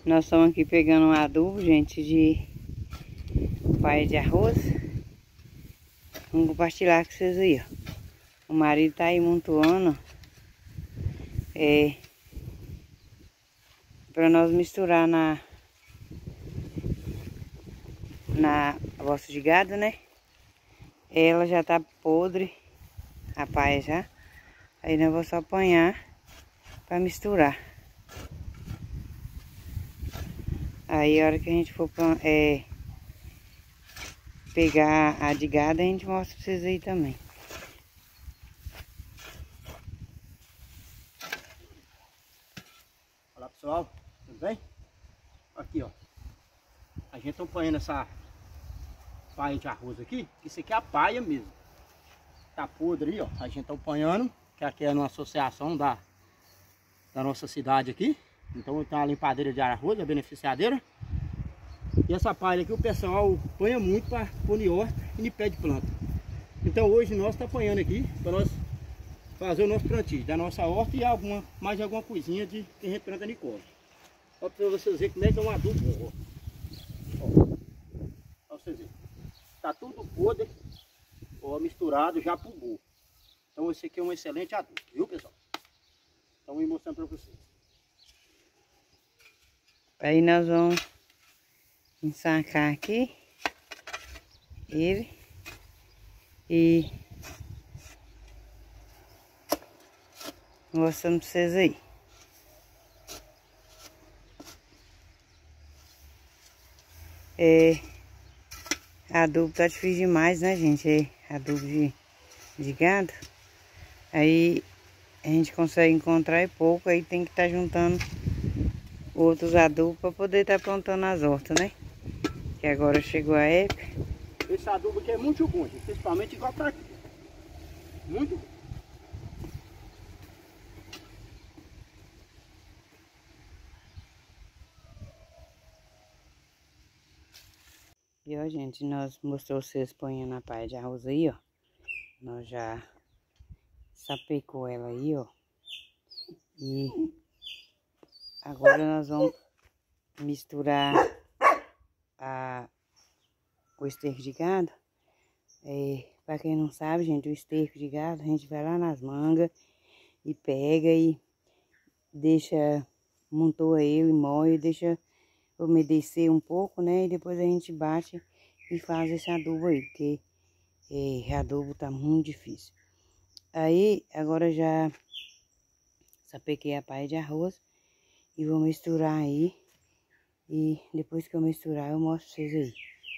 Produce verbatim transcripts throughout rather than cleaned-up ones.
Nós estamos aqui pegando um adubo, gente, de paia de arroz. Vamos compartilhar com vocês aí, ó. O marido tá aí montuando, é, para nós misturar na, na bosta de gado, né? Ela já tá podre, a paia já. Aí nós vamos só apanhar para misturar. Aí a hora que a gente for é, pegar a de gado, a gente mostra pra vocês aí também. Olá pessoal, tudo bem? Aqui ó, a gente tá apanhando essa paia de arroz aqui, que isso aqui é a paia mesmo. Tá podre aí ó, a gente tá apanhando, que aqui é uma associação da, da nossa cidade aqui. Então tem uma limpadeira de arroz, a beneficiadeira. E essa palha aqui o pessoal apanha muito para pôr em horta e em pé de planta. Então hoje nós estamos apanhando aqui para nós fazer o nosso plantio da nossa horta e alguma, mais alguma coisinha de que a gente planta de couve. Só para vocês verem como é que é um adubo. Ó, ó vocês verem. Está tudo podre, ó, misturado já pro burro. Então esse aqui é um excelente adubo, viu pessoal? Então vou mostrando para vocês. Aí nós vamos ensacar aqui ele e mostrando pra vocês aí. É, adubo tá difícil demais, né, gente? É adubo de, de gado. Aí a gente consegue encontrar é pouco, aí tem que estar tá juntando outros adubos para poder estar tá plantando as hortas, né? Que agora chegou a época. Esse adubo aqui é muito bom, gente, principalmente igual para aqui. Muito bom. E ó, gente, nós mostrou vocês ponhando a paia de arroz aí, ó. Nós já sapecou ela aí, ó. E agora nós vamos misturar a, o esterco de gado. É, para quem não sabe, gente, o esterco de gado, a gente vai lá nas mangas e pega e deixa, montoa ele, moe, deixa umedecer um pouco, né? E depois a gente bate e faz esse adubo aí, porque é, adubo tá muito difícil. Aí, agora já sapequei a paia de arroz e vou misturar aí. E depois que eu misturar, eu mostro pra vocês aí.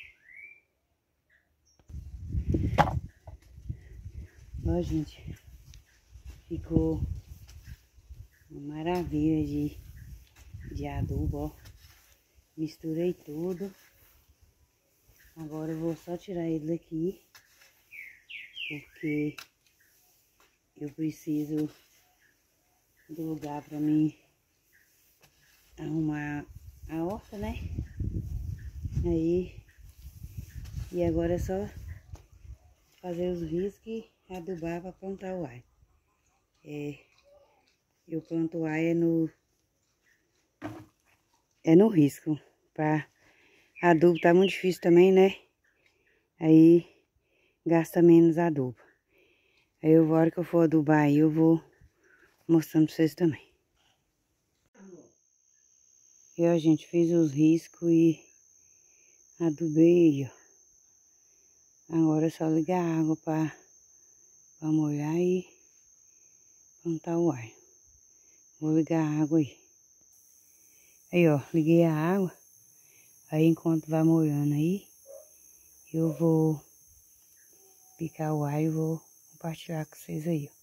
Ó, gente, ficou uma maravilha de, de adubo, ó. Misturei tudo. Agora eu vou só tirar ele daqui, porque eu preciso do lugar para mim arrumar a horta, né? Aí, e agora é só fazer os riscos e adubar para plantar o alho. É, eu planto o alho é no, é no risco. Para adubo tá muito difícil também, né? Aí gasta menos adubo. Aí eu, a hora que eu for adubar aí, eu vou mostrando pra vocês também. E ó, gente, fiz os riscos e adubei, ó. Agora é só ligar a água pra, pra molhar e plantar o alho. Vou ligar a água aí. Aí, ó, liguei a água. Aí, enquanto vai molhando aí, eu vou picar o alho e vou compartilhar com vocês aí, ó.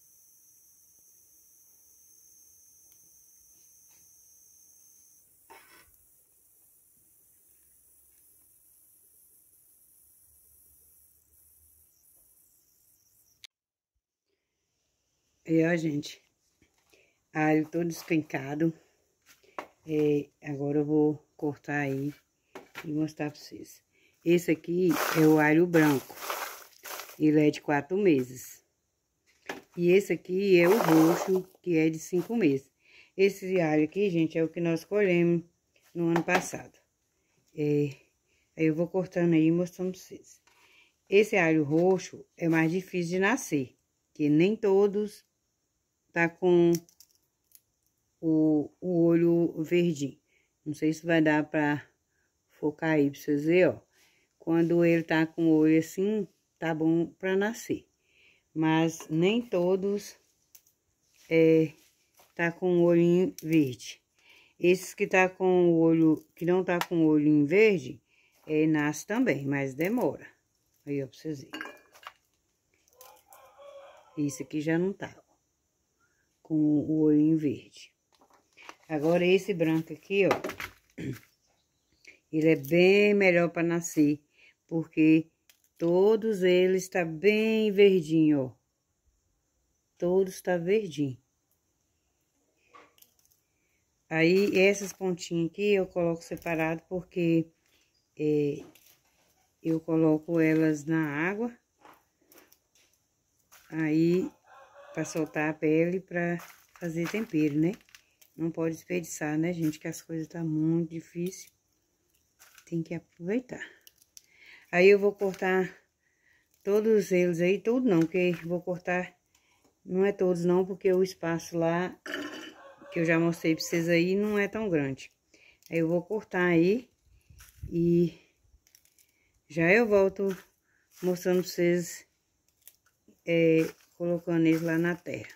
Aí, ó, gente, alho todo despencado. É, agora eu vou cortar aí e mostrar pra vocês. Esse aqui é o alho branco. Ele é de quatro meses. E esse aqui é o roxo, que é de cinco meses. Esse alho aqui, gente, é o que nós colhemos no ano passado. É, aí eu vou cortando aí e mostrando pra vocês. Esse alho roxo é mais difícil de nascer, que nem todos tá com o, o olho verdinho. Não sei se vai dar pra focar aí pra vocês verem, ó. Quando ele tá com o olho assim, tá bom pra nascer. Mas nem todos é, tá com o olhinho verde. Esses que tá com o olho, que não tá com o olhinho verde, é, nasce também, mas demora. Aí, ó, pra vocês verem. Esse aqui já não tá, ó, com o olhinho verde. Agora, esse branco aqui, ó, ele é bem melhor para nascer, porque todos eles tá bem verdinho, ó. Todos tá verdinho. Aí, essas pontinhas aqui eu coloco separado, porque é, eu coloco elas na água. Aí, para soltar a pele, para fazer tempero, né? Não pode desperdiçar, né, gente? Que as coisas tá muito difícil. Tem que aproveitar. Aí, eu vou cortar todos eles aí, tudo não, porque vou cortar, não é todos não, porque o espaço lá, que eu já mostrei pra vocês aí, não é tão grande. Aí, eu vou cortar aí e já eu volto mostrando pra vocês, é, colocando eles lá na terra.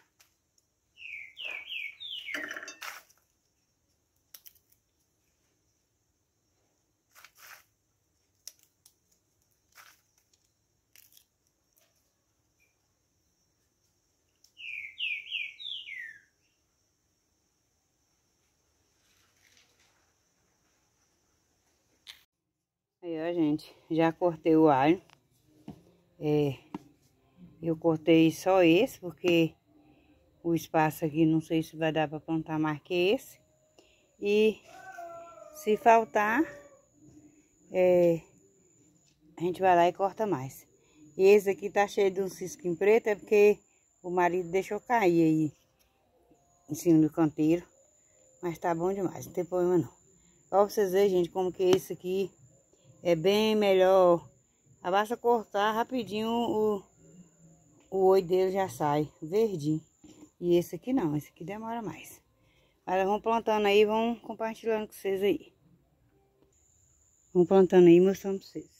Aí, ó, gente, já cortei o alho. É, eu cortei só esse, porque o espaço aqui, não sei se vai dar pra plantar mais que esse. E se faltar, é, a gente vai lá e corta mais. E esse aqui tá cheio de um cisquinho preto, é porque o marido deixou cair aí em cima do canteiro. Mas tá bom demais, não tem problema não. Ó, pra vocês verem, gente, como que esse aqui é bem melhor. Basta cortar rapidinho, o, o olho dele já sai verdinho. E esse aqui não, esse aqui demora mais. Mas vamos plantando aí, vamos compartilhando com vocês aí. Vamos plantando aí e mostrando pra vocês.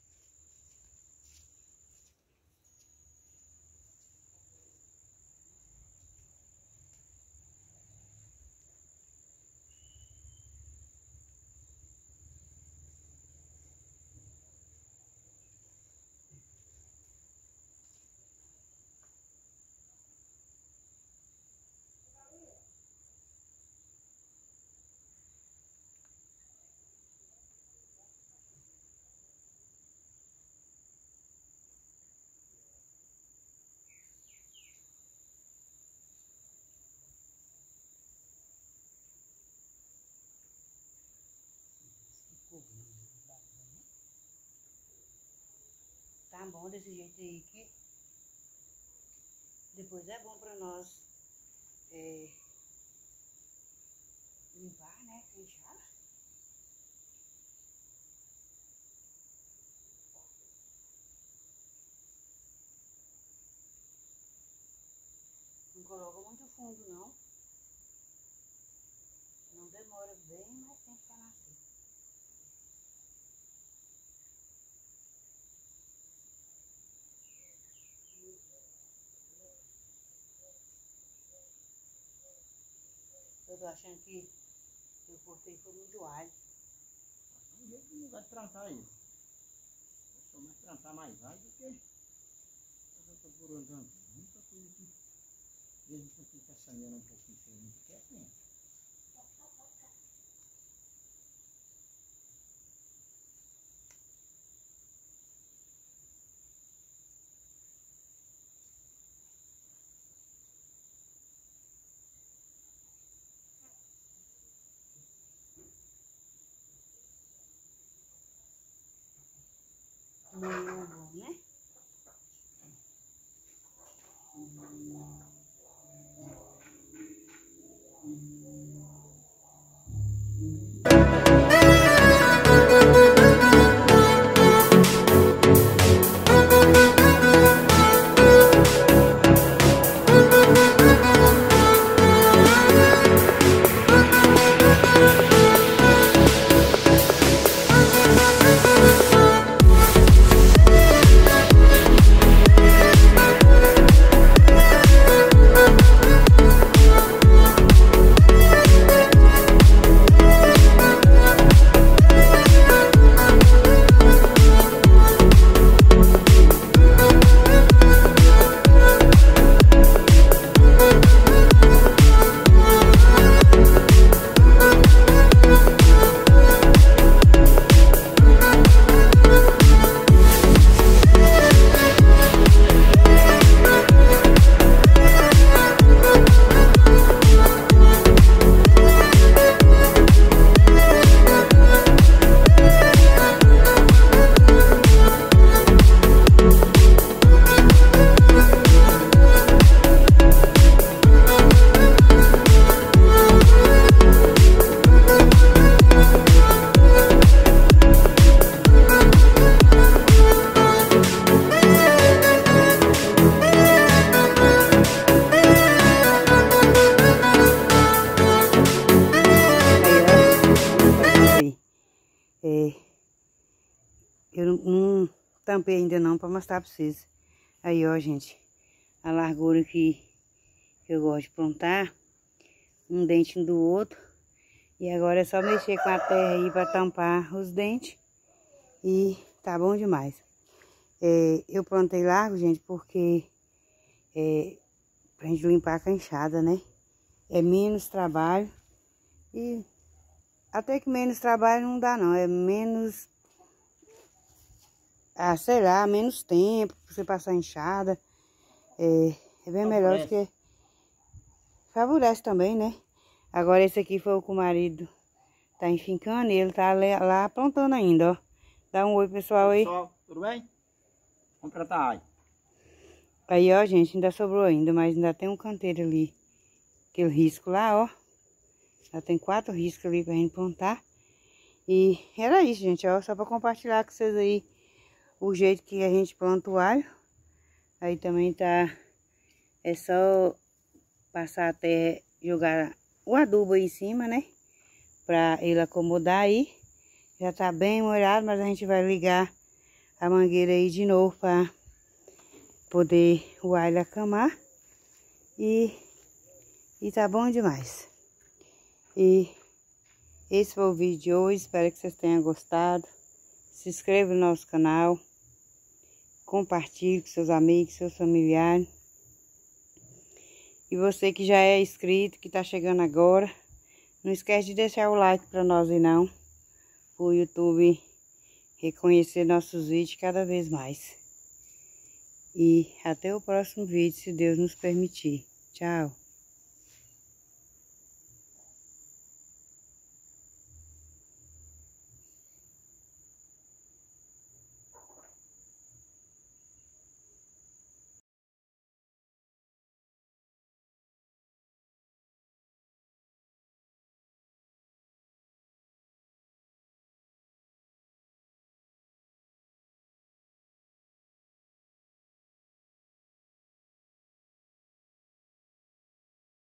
Tá bom desse jeito aí que depois é bom pra nós é, limpar, né? Fechar. Não coloca muito fundo não. Não demora bem mais tempo pra nascer. Eu tô achando que eu cortei foi muito alho. Não vai plantar aí. Eu sou mais plantar mais alho do que eu tô por andando. Muita coisa aqui. Desde que eu fico assanhando um pouquinho diferente, que é tempo. Muito bom, né? É, eu não, não tampei ainda não para mostrar para vocês. Aí, ó, gente, a largura que, que eu gosto de plantar, um dente do outro. E agora é só mexer com a terra aí para tampar os dentes. E tá bom demais. É, eu plantei largo, gente, porque é pra gente limpar a canchada, né? É menos trabalho. E até que menos trabalho não dá não. É menos, ah, sei lá, menos tempo pra você passar enxada. É, é bem melhor do que... Favorece também, né? Agora esse aqui foi o que o marido tá enfincando e ele tá lá plantando ainda, ó. Dá um oi, pessoal, aí. Pessoal, tudo bem? Vamos tratar aí. Aí, ó, gente, ainda sobrou ainda, mas ainda tem um canteiro ali. Aquele risco lá, ó. Já tem quatro riscos ali pra gente plantar. E era isso, gente, ó. Só pra compartilhar com vocês aí o jeito que a gente planta o alho. Aí também tá... É só passar a terra, jogar o adubo aí em cima, né? Pra ele acomodar aí. Já tá bem molhado, mas a gente vai ligar a mangueira aí de novo pra poder o alho acamar. E, e tá bom demais. E esse foi o vídeo de hoje. Espero que vocês tenham gostado. Se inscreva no nosso canal. Compartilhe com seus amigos, seus familiares. E você que já é inscrito, que tá chegando agora, não esquece de deixar o like pra nós aí não. O YouTube reconhecer nossos vídeos cada vez mais. E até o próximo vídeo, se Deus nos permitir. Tchau.